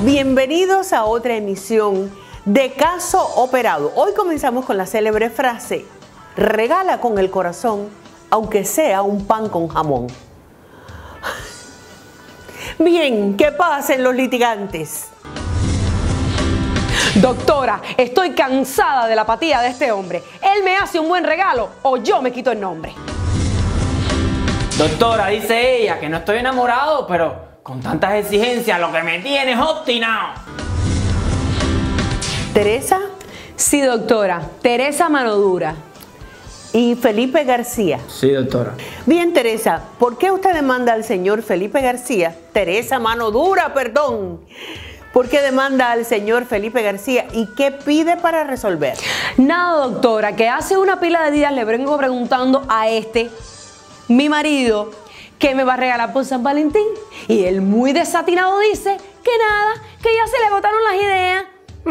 Bienvenidos a otra emisión de Caso Operado. Hoy comenzamos con la célebre frase: regala con el corazón, aunque sea un pan con jamón. Bien, ¿qué pasen los litigantes? Doctora, estoy cansada de la apatía de este hombre. Él me hace un buen regalo o yo me quito el nombre. Doctora, dice ella que no estoy enamorado, pero con tantas exigencias lo que me tiene es obstinado. ¿Teresa? Sí, doctora. Teresa Manodura. ¿Y Felipe García? Sí, doctora. Bien, Teresa, ¿por qué usted demanda al señor Felipe García? Teresa Manodura, perdón. ¿Por qué demanda al señor Felipe García y qué pide para resolver? Nada, doctora, que hace una pila de días le vengo preguntando a mi marido, qué me va a regalar por San Valentín. Y él muy desatinado dice que nada, que ya se le agotaron las ideas.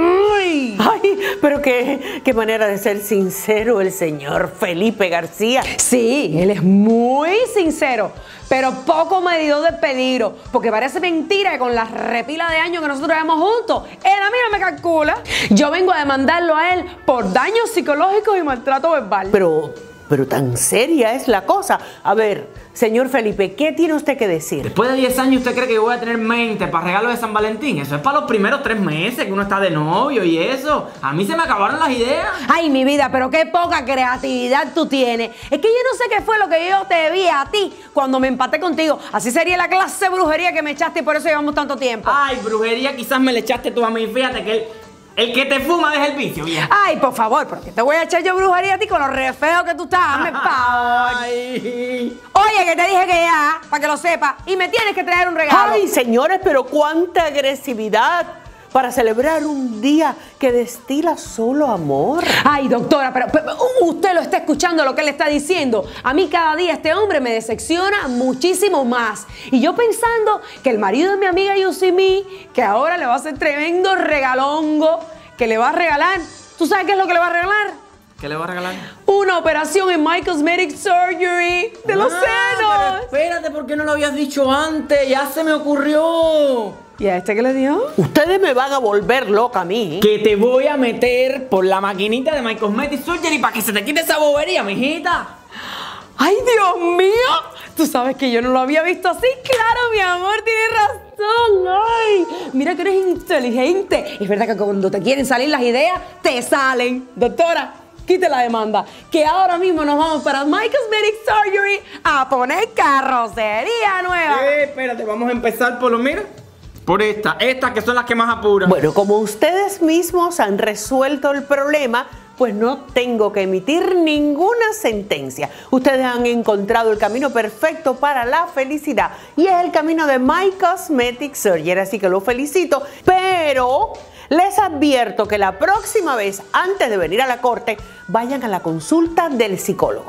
Ay, pero qué manera de ser sincero el señor Felipe García. Sí, él es muy sincero, pero poco medido de peligro, porque parece mentira que con la repila de años que nosotros llevamos juntos, él a mí no me calcula. Yo vengo a demandarlo a él por daños psicológicos y maltrato verbal. Pero tan seria es la cosa. A ver, señor Felipe, ¿qué tiene usted que decir? Después de 10 años, ¿usted cree que yo voy a tener mente para regalo de San Valentín? Eso es para los primeros 3 meses que uno está de novio y eso. A mí se me acabaron las ideas. Ay, mi vida, pero qué poca creatividad tú tienes. Es que yo no sé qué fue lo que yo te vi a ti cuando me empaté contigo. Así sería la clase de brujería que me echaste y por eso llevamos tanto tiempo. Ay, brujería quizás me le echaste tú a mí. Fíjate que el que te fuma deja el vicio, vieja. Ay, por favor, porque te voy a echar yo brujería a ti con lo re feo que tú estás. Hazme favor. Ay. Oye, que te dije que ya, para que lo sepas, y me tienes que traer un regalo. Ay, señores, pero cuánta agresividad para celebrar un día que destila solo amor. Ay, doctora, pero usted lo está escuchando lo que él está diciendo. A mí cada día este hombre me decepciona muchísimo más. Y yo pensando que el marido de mi amiga Yusimi, que ahora le va a hacer tremendo regalongo, que le va a regalar. ¿Tú sabes qué es lo que le va a regalar? ¿Qué le va a regalar? Una operación en My Cosmetic Surgery de los senos. Pero espérate, ¿por qué no lo habías dicho antes? Ya se me ocurrió. ¿Y a este qué le dio? Ustedes me van a volver loca a mí. Que te voy a meter por la maquinita de My Cosmetic Surgery para que se te quite esa bobería, mijita. ¡Ay, Dios mío! Tú sabes que yo no lo había visto así. Claro, mi amor, tienes razón. ¡Ay! Mira que eres inteligente. Es verdad que cuando te quieren salir las ideas, te salen. Doctora, quite la demanda, que ahora mismo nos vamos para My Cosmetic Surgery a poner carrocería nueva. Espérate, vamos a empezar por lo mira. Por estas que son las que más apuran. Bueno, como ustedes mismos han resuelto el problema, pues no tengo que emitir ninguna sentencia. Ustedes han encontrado el camino perfecto para la felicidad y es el camino de My Cosmetic Surgery, así que lo felicito, pero les advierto que la próxima vez, antes de venir a la corte, vayan a la consulta del psicólogo.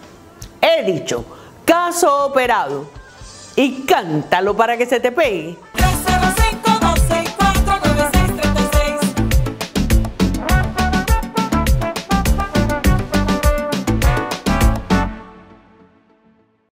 He dicho, caso operado, y cántalo para que se te pegue.